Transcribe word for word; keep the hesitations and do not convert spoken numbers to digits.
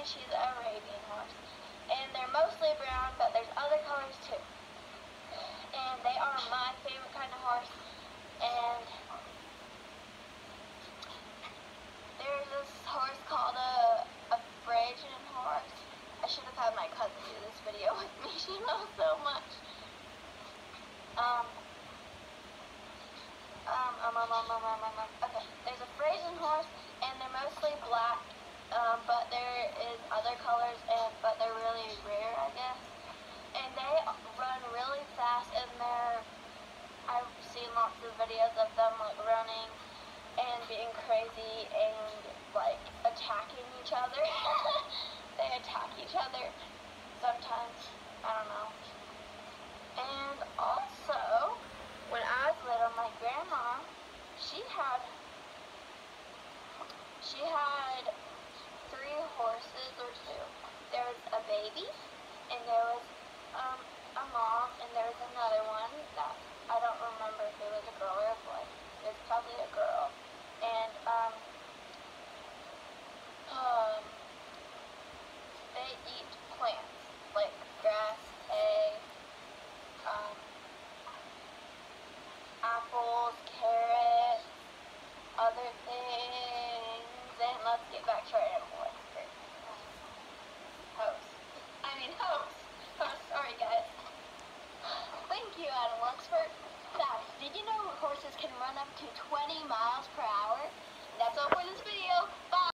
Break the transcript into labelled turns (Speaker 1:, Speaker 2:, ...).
Speaker 1: she's a Arabian horse. And they're mostly brown, but there's other colors too. And they are my favorite kind of horse. And there's this horse called a, a Frisian horse. I should have had my cousin do this video with me. She knows so much. Um, um, um, um, um, um, um, um, um. Okay, there's a Frisian horse, and they're mostly black, um, but there is other colors, and but they're really rare, I guess. And they run really fast, and they're, I've seen lots of videos of them like running and being crazy and like attacking each other. They attack each other sometimes, I don't know. And also, when I was little, my grandma, she had, she had three horses or two. There was a baby, and there was um, a mom, and there was another one that I don't remember if it was a girl or a boy. It was probably a girl. And um, um, they eat plants like grass, hay, um, apples, carrots, other things. And let's get back to our animal expert. Host. I mean host. Host. Sorry, guys. Thank you, animal expert. Fact, did you know horses can run up to twenty miles per hour? That's all for this video.